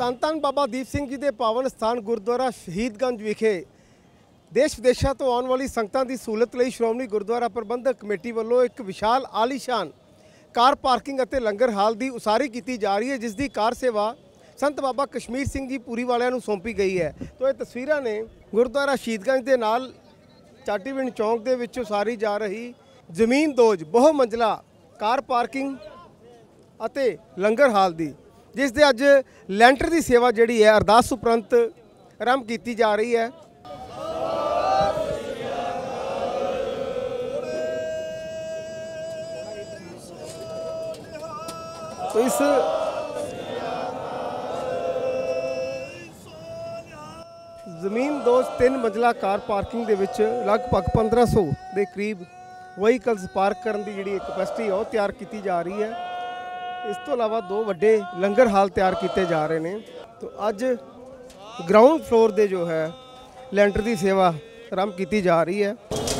ਧੰਨ ਧੰਨ ਬਾਬਾ ਦੀਪ ਸਿੰਘ ਜੀ ਦੇ ਪਾਵਨ ਸਥਾਨ ਗੁਰਦੁਆਰਾ ਸ਼ਹੀਦਗੰਜ ਵਿਖੇ ਦੇਸ਼ ਵਿਦੇਸ਼ਾਂ ਤੋਂ ਆਉਣ ਵਾਲੀ ਸੰਗਤਾਂ ਦੀ ਸਹੂਲਤ ਲਈ ਸ਼੍ਰੋਮਣੀ ਗੁਰਦੁਆਰਾ ਪ੍ਰਬੰਧਕ ਕਮੇਟੀ ਵੱਲੋਂ ਇੱਕ ਵਿਸ਼ਾਲ ਆਲੀਸ਼ਾਨ ਕਾਰ ਪਾਰਕਿੰਗ ਅਤੇ ਲੰਗਰ ਹਾਲ ਦੀ ਉਸਾਰੀ ਕੀਤੀ ਜਾ ਰਹੀ ਹੈ, ਜਿਸ ਦੀ ਕਾਰ ਸੇਵਾ ਸੰਤ ਬਾਬਾ ਕਸ਼ਮੀਰ ਸਿੰਘ ਜੀ ਪੂਰੀ ਵਾਲਿਆਂ ਨੂੰ ਸੌਂਪੀ ਗਈ ਹੈ। तो ये तस्वीरां ने गुरुद्वारा शहीदगंज के नाल चाटीविंड चौक के विच उसारी जा रही जमीन दोज बहु मंजिला कार पार्किंग ਅਤੇ लंगर हाल दी, जिस दे अज लैंटर की सेवा जिहड़ी है अरदास उपरंत आरंभ की जा रही है। तो इस ਜ਼ਮੀਨ ਦੋਜ 3 ਮੰਜ਼ਲਾ ਕਾਰ ਪਾਰਕਿੰਗ ਦੇ ਵਿੱਚ ਲਗਭਗ 1500 ਦੇ ਕਰੀਬ ਵਹੀਕਲਸ ਪਾਰਕ ਕਰਨ ਦੀ ਜਿਹੜੀ ਕੈਪੈਸਿਟੀ ਉਹ ਤਿਆਰ ਕੀਤੀ ਜਾ ਰਹੀ ਹੈ। ਇਸ ਤੋਂ ਇਲਾਵਾ 2 ਵੱਡੇ ਲੰਗਰ ਹਾਲ ਤਿਆਰ ਕੀਤੇ ਜਾ ਰਹੇ ਨੇ। तो ਅੱਜ ग्राउंड फ्लोर ਦੇ ਜੋ ਹੈ ਲੈਂਟਰ ਦੀ ਸੇਵਾ ਆਰੰਭ ਕੀਤੀ ਜਾ ਰਹੀ ਹੈ।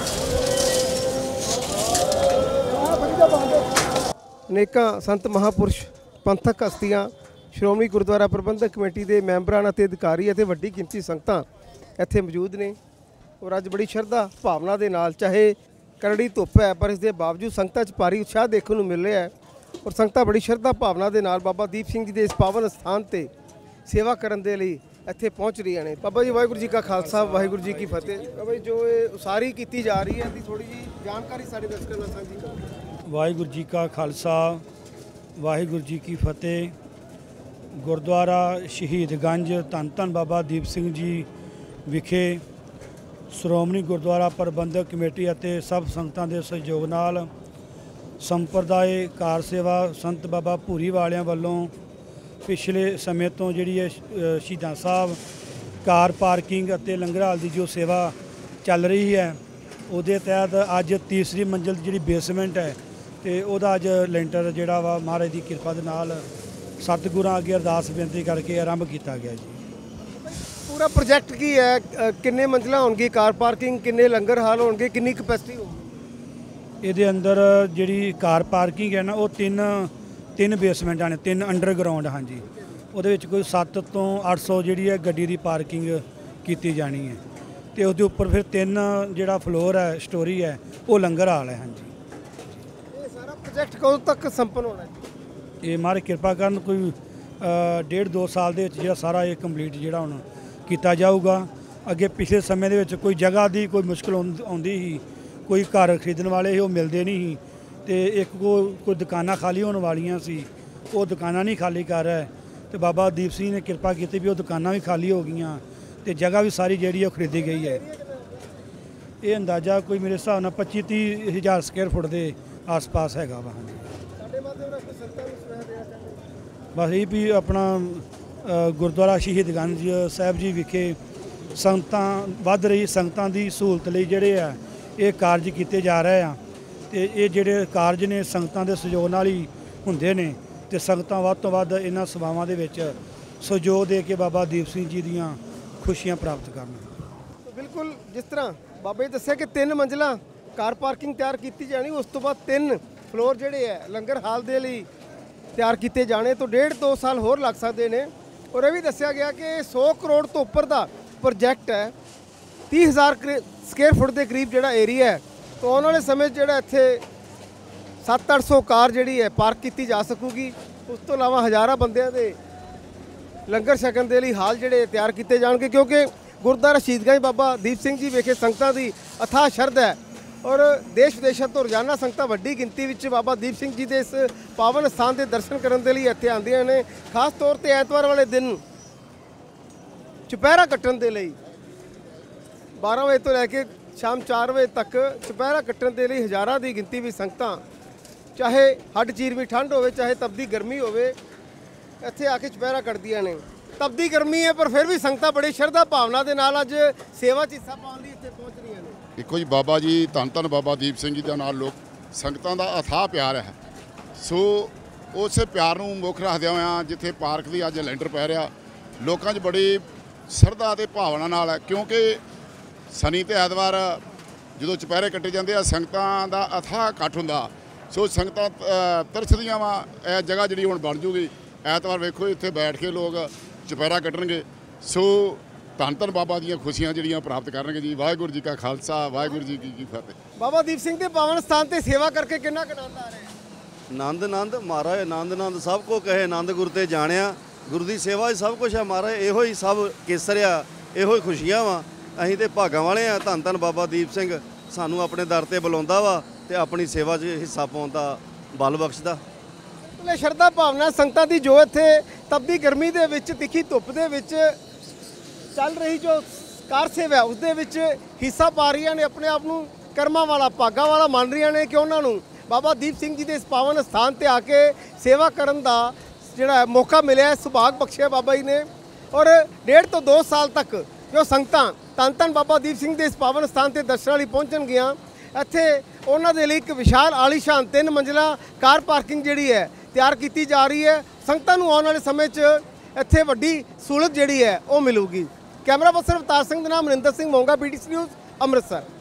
ਅਨੇਕਾਂ ਸੰਤ ਮਹਾਪੁਰਸ਼ ਪੰਥਕ ਹਸਤੀਆਂ ਸ਼੍ਰੋਮਣੀ ਗੁਰਦੁਆਰਾ ਪ੍ਰਬੰਧਕ ਕਮੇਟੀ ਦੇ ਮੈਂਬਰਾਂ ਅਤੇ ਅਧਿਕਾਰੀ ਅਤੇ ਵੱਡੀ ਗਿਣਤੀ ਸੰਗਤਾਂ ਇੱਥੇ ਮੌਜੂਦ ਨੇ। ਔਰ ਅੱਜ ਬੜੀ ਸ਼ਰਧਾ ਭਾਵਨਾ ਦੇ ਨਾਲ, ਚਾਹੇ ਕਰੜੀ ਧੁੱਪ ਹੈ ਪਰ ਇਸ ਦੇ ਬਾਵਜੂਦ ਸੰਗਤਾਂ 'ਚ ਭਾਰੀ ਉਤਸ਼ਾਹ ਦੇਖਣ ਨੂੰ ਮਿਲ ਰਿਹਾ ਹੈ। ਔਰ ਸੰਗਤਾਂ ਬੜੀ ਸ਼ਰਧਾ ਭਾਵਨਾ ਦੇ ਨਾਲ ਬਾਬਾ ਦੀਪ ਸਿੰਘ ਜੀ ਦੇ ਇਸ ਪਾਵਨ ਸਥਾਨ ਤੇ ਸੇਵਾ ਕਰਨ ਦੇ ਲਈ ਇੱਥੇ ਪਹੁੰਚ ਰਹੀਆਂ ਨੇ। ਬਾਬਾ ਜੀ ਵਾਹਿਗੁਰੂ ਜੀ ਕਾ ਖਾਲਸਾ ਵਾਹਿਗੁਰੂ ਜੀ ਕੀ ਫਤਿਹ। ਬਾਬਾ ਜੀ ਜੋ ਇਹ ਉਸਾਰੀ ਕੀਤੀ ਜਾ ਰਹੀ ਹੈ ਦੀ ਥੋੜੀ ਜੀ ਜਾਣਕਾਰੀ ਸਾਡੇ ਦਰਸ਼ਕਾਂ ਨਾਲ ਸਾਂਝੀ ਕਰੋ। ਵਾਹਿਗੁਰੂ ਜੀ ਕਾ ਖਾਲਸਾ ਵਾਹਿਗੁਰੂ ਜੀ ਕੀ ਫਤਿਹ। ਗੁਰਦੁਆਰਾ ਸ਼ਹੀਦਗੰਜ ਧੰਨ ਧੰਨ ਬਾਬਾ ਦੀਪ ਸਿੰਘ ਜੀ ਵਿਖੇ ਸ਼੍ਰੋਮਣੀ ਗੁਰਦੁਆਰਾ ਪ੍ਰਬੰਧਕ ਕਮੇਟੀ ਅਤੇ ਸਭ ਸੰਗਤਾਂ ਦੇ ਸਹਿਯੋਗ ਨਾਲ ਸੰਪਰਦਾਇ ਕਾਰ ਸੇਵਾ ਸੰਤ ਬਾਬਾ ਭੂਰੀ ਵਾਲਿਆਂ ਵੱਲੋਂ ਪਿਛਲੇ ਸਮੇਂ ਤੋਂ ਜਿਹੜੀ ਹੈ ਸ਼ਹੀਦਾਂ ਸਾਹਿਬ ਕਾਰ ਪਾਰਕਿੰਗ ਅਤੇ ਲੰਗਰ ਹਾਲ ਦੀ ਜੋ ਸੇਵਾ ਚੱਲ ਰਹੀ ਹੈ, ਉਹਦੇ ਤਹਿਤ ਅੱਜ ਤੀਸਰੀ ਮੰਜ਼ਿਲ ਜਿਹੜੀ ਬੇਸਮੈਂਟ ਹੈ ਤੇ ਉਹਦਾ ਅੱਜ ਲੈਂਟਰ ਜਿਹੜਾ ਵਾ ਮਹਾਰਾਜ ਦੀ ਕਿਰਪਾ ਦੇ ਨਾਲ ਸਤਿਗੁਰਾਂ ਅੱਗੇ ਅਰਦਾਸ ਬੇਨਤੀ ਕਰਕੇ ਆਰੰਭ ਕੀਤਾ ਗਿਆ ਜੀ। पूरा प्रोजेक्ट की है किन्ने मंजिला होंगी कार पार्किंग, किन्ने लंगर हाल होंगे, किन्नी कैपेसिटी होगी? ਇਹਦੇ ਅੰਦਰ ਜਿਹੜੀ ਕਾਰ ਪਾਰਕਿੰਗ ਹੈ ਨਾ ਉਹ ਤਿੰਨ ਬੇਸਮੈਂਟਾਂ ਨੇ, 3 ਅੰਡਰਗਰਾਉਂਡ। ਹਾਂਜੀ, ਉਹਦੇ ਵਿੱਚ ਕੋਈ 7 ਤੋਂ 800 ਜਿਹੜੀ ਹੈ ਗੱਡੀ ਦੀ ਪਾਰਕਿੰਗ ਕੀਤੀ ਜਾਣੀ ਹੈ ਤੇ ਉਹਦੇ ਉੱਪਰ ਫਿਰ 3 ਜਿਹੜਾ ਫਲੋਰ ਹੈ ਸਟੋਰੀ ਹੈ ਉਹ ਲੰਗਰ ਹਾਲ ਹੈ। ਹਾਂਜੀ, ਇਹ ਸਾਰਾ ਪ੍ਰੋਜੈਕਟ ਕਦੋਂ ਤੱਕ ਸੰਪੰਨ ਹੋਣਾ ਹੈ? ਇਹ ਮਾਰੇ ਕਿਰਪਾ ਕਰਨ ਕੋਈ 1.5-2 ਸਾਲ ਦੇ ਵਿੱਚ ਜਿਹੜਾ ਸਾਰਾ ਇਹ ਕੰਪਲੀਟ ਜਿਹੜਾ ਹੁਣ ਕੀਤਾ ਜਾਊਗਾ। ਅੱਗੇ ਪਿਛਲੇ ਸਮੇਂ ਦੇ ਵਿੱਚ ਕੋਈ ਜਗ੍ਹਾ ਦੀ ਕੋਈ ਮੁਸ਼ਕਲ ਆਉਂਦੀ ਸੀ, ਕੋਈ ਘਰ ਖਰੀਦਣ ਵਾਲੇ ਸੀ ਉਹ ਮਿਲਦੇ ਨਹੀਂ ਸੀ ਤੇ ਇੱਕ ਕੋਈ ਦੁਕਾਨਾਂ ਖਾਲੀ ਹੋਣ ਵਾਲੀਆਂ ਸੀ, ਉਹ ਦੁਕਾਨਾਂ ਨਹੀਂ ਖਾਲੀ ਕਰ ਰਿਹਾ ਤੇ ਬਾਬਾ ਦੀਪ ਸਿੰਘ ਨੇ ਕਿਰਪਾ ਕੀਤੀ ਵੀ ਉਹ ਦੁਕਾਨਾਂ ਵੀ ਖਾਲੀ ਹੋ ਗਈਆਂ ਤੇ ਜਗ੍ਹਾ ਵੀ ਸਾਰੀ ਜਿਹੜੀ ਉਹ ਖਰੀਦੀ ਗਈ ਹੈ। ਇਹ ਅੰਦਾਜ਼ਾ ਕੋਈ ਮੇਰੇ ਹਿਸਾਬ ਨਾਲ 25-30 ਹਜ਼ਾਰ ਸਕੁਅਰ ਫੁੱਟ ਦੇ ਆਸ-ਪਾਸ ਹੈਗਾ ਵਾ। ਬਸ ਇਹ ਵੀ ਆਪਣਾ ਗੁਰਦੁਆਰਾ ਸ਼ਹੀਦਗੰਜ ਸਾਹਿਬ ਜੀ ਵਿਖੇ ਸੰਗਤਾਂ ਵੱਧ ਰਹੀ ਸੰਗਤਾਂ ਦੀ ਸਹੂਲਤ ਲਈ ਜਿਹੜੇ ਆ ਇਹ ਕਾਰਜ ਕੀਤੇ ਜਾ ਰਹੇ ਆ ਤੇ ਇਹ ਜਿਹੜੇ ਕਾਰਜ ਨੇ ਸੰਗਤਾਂ ਦੇ ਸਹਿਯੋਗ ਨਾਲ ਹੀ ਹੁੰਦੇ ਨੇ ਤੇ ਸੰਗਤਾਂ ਵੱਧ ਤੋਂ ਵੱਧ ਇਹਨਾਂ ਸੇਵਾਵਾਂ ਦੇ ਵਿੱਚ ਸਹਿਯੋਗ ਦੇ ਕੇ ਬਾਬਾ ਦੀਪ ਸਿੰਘ ਜੀ ਦੀਆਂ ਖੁਸ਼ੀਆਂ ਪ੍ਰਾਪਤ ਕਰਨ। ਬਿਲਕੁਲ ਜਿਸ ਤਰ੍ਹਾਂ ਬਾਬਾ ਜੀ ਦੱਸਿਆ ਕਿ 3 ਮੰਜ਼ਿਲਾ ਕਾਰ ਪਾਰਕਿੰਗ ਤਿਆਰ ਕੀਤੀ ਜਾਣੀ, ਉਸ ਤੋਂ ਬਾਅਦ 3 ਫਲੋਰ ਜਿਹੜੇ ਹੈ ਲੰਗਰ ਹਾਲ ਦੇ ਲਈ ਤਿਆਰ ਕੀਤੇ ਜਾਣੇ ਤੋਂ 1.5-2 ਸਾਲ ਹੋਰ ਲੱਗ ਸਕਦੇ ਨੇ। ਔਰ ਇਹ ਵੀ ਦੱਸਿਆ ਗਿਆ ਕਿ 100 ਕਰੋੜ ਤੋਂ ਉੱਪਰ ਦਾ ਪ੍ਰੋਜੈਕਟ ਹੈ, 30,000 ਸਕੁਅਰ ਫੁੱਟ ਦੇ ਕਰੀਬ ਜਿਹੜਾ ਏਰੀਆ ਹੈ। ਤਾਂ ਆਉਣ ਵਾਲੇ ਸਮੇਂ 'ਚ ਜਿਹੜਾ ਇੱਥੇ 700-800 ਕਾਰ ਜਿਹੜੀ ਹੈ ਪਾਰਕ ਕੀਤੀ ਜਾ ਸਕੂਗੀ। ਉਸ ਤੋਂ ਇਲਾਵਾ ਹਜ਼ਾਰਾਂ ਬੰਦਿਆਂ ਦੇ ਲੰਗਰ ਛਕਣ ਦੇ ਲਈ ਹਾਲ ਜਿਹੜੇ ਤਿਆਰ ਕੀਤੇ ਜਾਣਗੇ, ਕਿਉਂਕਿ ਗੁਰਦੁਆਰਾ ਸ਼ਹੀਦਗੰਜ ਬਾਬਾ ਦੀਪ ਸਿੰਘ ਜੀ ਵਿਖੇ ਸੰਗਤਾਂ ਦੀ ਅਥਾਹ ਸ਼ਰਧਾ ਹੈ ਔਰ ਦੇਸ਼ ਵਿਦੇਸ਼ਾਂ ਤੋਂ ਰੋਜ਼ਾਨਾ ਸੰਗਤਾਂ ਵੱਡੀ ਗਿਣਤੀ ਵਿੱਚ ਬਾਬਾ ਦੀਪ ਸਿੰਘ ਜੀ ਦੇ ਇਸ ਪਾਵਨ ਸਥਾਨ ਦੇ ਦਰਸ਼ਨ ਕਰਨ ਦੇ ਲਈ ਇੱਥੇ ਆਉਂਦੀਆਂ ਨੇ। ਖਾਸ ਤੌਰ ਤੇ ਐਤਵਾਰ ਵਾਲੇ ਦਿਨ ਚੁਪਹਿਰਾ ਕੱਟਣ ਦੇ ਲਈ 12 ਵਜੇ ਤੋਂ ਲੈ ਕੇ ਸ਼ਾਮ 4 ਵਜੇ ਤੱਕ ਚੁਪਹਿਰਾ ਕੱਟਣ ਦੇ ਲਈ ਹਜ਼ਾਰਾਂ ਦੀ ਗਿਣਤੀ ਵਿੱਚ ਸੰਗਤਾਂ, ਚਾਹੇ ਹੱਡ ਚੀਰਵੀਂ ਠੰਡ ਹੋਵੇ ਚਾਹੇ ਤਪਦੀ ਗਰਮੀ ਹੋਵੇ, ਇੱਥੇ ਆ ਕੇ ਚੁਪਹਿਰਾ ਕੱਟਦੀਆਂ ਨੇ। ਤਪਦੀ ਗਰਮੀ ਹੈ ਪਰ ਫਿਰ ਵੀ ਸੰਗਤਾਂ ਬੜੀ ਸ਼ਰਧਾ ਭਾਵਨਾ ਦੇ ਨਾਲ ਅੱਜ ਸੇਵਾ 'ਚ ਹਿੱਸਾ ਪਾਉਣ ਲਈ ਇੱਥੇ ਪਹੁੰਚ ਰਹੀਆਂ ਨੇ। ਦੇਖੋ ਜੀ, ਬਾਬਾ ਜੀ ਧੰਨ ਧੰਨ ਬਾਬਾ ਦੀਪ ਸਿੰਘ ਜੀ ਦੇ ਨਾਲ ਲੋਕ ਸੰਗਤਾਂ ਦਾ ਅਥਾਹ ਪਿਆਰ ਹੈ। ਸੋ ਉਸੇ ਪਿਆਰ ਨੂੰ ਮੁੱਖ ਰੱਖਦਿਆਂ ਹੋਇਆਂ ਜਿੱਥੇ ਪਾਰਕ ਦੀ ਅੱਜ ਲੈਂਟਰ ਪੈ ਰਿਹਾ, ਲੋਕਾਂ 'ਚ ਬੜੀ ਸ਼ਰਧਾ ਅਤੇ ਭਾਵਨਾ ਨਾਲ ਹੈ, ਕਿਉਂਕਿ ਸ਼ਨੀ ਤੇ ਐਤਵਾਰ ਜਦੋਂ ਚੁਪਹਿਰੇ ਕੱਟੇ ਜਾਂਦੇ ਆ ਸੰਗਤਾਂ ਦਾ ਅਥਾਹ ਇਕੱਠ ਹੁੰਦਾ। ਸੋ ਸੰਗਤਾਂ ਤਰਸਦੀਆਂ ਵਾ ਇਹ ਜਗ੍ਹਾ ਜਿਹੜੀ ਹੁਣ ਬਣ ਜੂਗੀ। ਐਤਵਾਰ ਵੇਖੋ ਇੱਥੇ ਬੈਠ ਕੇ ਲੋਕ ਚੁਪਹਿਰਾ ਕੱਢਣਗੇ। ਸੋ ਧੰਨ ਧੰਨ ਬਾਬਾ ਦੀਆਂ ਖੁਸ਼ੀਆਂ ਜਿਹੜੀਆਂ ਪ੍ਰਾਪਤ ਕਰਨਗੇ ਜੀ। ਵਾਹਿਗੁਰੂ ਜੀ ਕਾ ਖਾਲਸਾ, ਵਾਹਿਗੁਰੂ ਜੀ ਕੀ ਫਤਿਹ। ਬਾਬਾ ਦੀਪ ਸਿੰਘ ਦੇ ਪਾਵਨ ਸਥਾਨ ਤੇ ਸੇਵਾ ਕਰਕੇ ਕਿੰਨਾ ਕੁ ਆਨੰਦ ਆ ਰਿਹਾ ਹੈ? ਆਨੰਦ ਆਨੰਦ ਮਹਾਰਾਜ, ਆਨੰਦ ਆਨੰਦ ਸਭ ਕੋ ਕਹੇ, ਆਨੰਦ ਗੁਰ ਤੇ ਜਾਣਿਆ। ਗੁਰੂ ਦੀ ਸੇਵਾ 'ਚ ਸਭ ਕੁਝ ਹੈ ਮਹਾਰਾਜ, ਇਹੋ ਹੀ ਸਭ ਕੇਸਰ ਆ, ਇਹੋ ਹੀ ਖੁਸ਼ੀਆਂ ਵਾ। ਅਸੀਂ ਤੇ ਭਾਗਾਂ ਵਾਲੇ ਆ, ਧੰਨ ਧੰਨ ਬਾਬਾ ਦੀਪ ਸਿੰਘ ਸਾਨੂੰ ਆਪਣੇ ਦਰ ਤੇ ਬੁਲਾਉਂਦਾ ਵਾ ਤੇ ਆਪਣੀ ਸੇਵਾ 'ਚ ਹਿੱਸਾ ਪਾਉਣ ਦਾ ਬਲ ਬਖਸ਼ਦਾ। ਸ਼ਰਧਾ ਭਾਵਨਾ ਸੰਗਤਾਂ ਦੀ ਜੋ ਇੱਥੇ ਤਪਦੀ ਗਰਮੀ ਦੇ ਵਿੱਚ, ਤਿੱਖੀ ਧੁੱਪ ਦੇ ਵਿੱਚ ਚੱਲ ਰਹੀ ਜੋ ਕਾਰ ਸੇਵਾ ਉਸ ਦੇ ਵਿੱਚ ਹਿੱਸਾ ਪਾ ਰਹੀਆਂ ਨੇ, ਆਪਣੇ ਆਪ ਨੂੰ ਕਰਮਾਂ ਵਾਲਾ, ਭਾਗਾਂ ਵਾਲਾ ਮੰਨ ਰਹੀਆਂ ਨੇ ਕਿ ਉਹਨਾਂ ਨੂੰ ਬਾਬਾ ਦੀਪ ਸਿੰਘ ਜੀ ਦੇ ਇਸ ਪਾਵਨ ਸਥਾਨ ਤੇ ਆ ਕੇ ਸੇਵਾ ਕਰਨ ਦਾ ਜਿਹੜਾ ਮੌਕਾ ਮਿਲਿਆ, ਸੁਭਾਗ ਬਖਸ਼ਿਆ ਬਾਬਾ ਜੀ ਨੇ। ਔਰ 1.5 ਤੋਂ 2 ਸਾਲ ਤੱਕ ਜੋ ਸੰਗਤਾਂ ਧੰਨ ਧੰਨ ਬਾਬਾ ਦੀਪ ਸਿੰਘ ਦੇ ਇਸ ਪਾਵਨ ਸਥਾਨ ਤੇ ਦਰਸ਼ਨਾਂ ਲਈ ਪਹੁੰਚਣਗੀਆਂ, ਇੱਥੇ ਉਹਨਾਂ ਦੇ ਲਈ ਇੱਕ ਵਿਸ਼ਾਲ ਆਲੀਸ਼ਾਨ 3 ਮੰਜ਼ਿਲਾ ਕਾਰ ਪਾਰਕਿੰਗ ਜਿਹੜੀ ਹੈ ਤਿਆਰ ਕੀਤੀ ਜਾ ਰਹੀ ਹੈ। ਸੰਗਤਾਂ ਨੂੰ ਆਉਣ ਵਾਲੇ ਸਮੇਂ 'ਚ ਇੱਥੇ ਵੱਡੀ ਸਹੂਲਤ ਜਿਹੜੀ ਹੈ ਉਹ ਮਿਲੂਗੀ। ਕੈਮਰਾ ਪਰਸਨ ਅਵਤਾਰ ਸਿੰਘ ਦੇ ਨਾਮ ਮਨਿੰਦਰ ਸਿੰਘ ਮੋਂਗਾ, BTC ਨਿਊਜ਼ ਅੰਮ੍ਰਿਤਸਰ।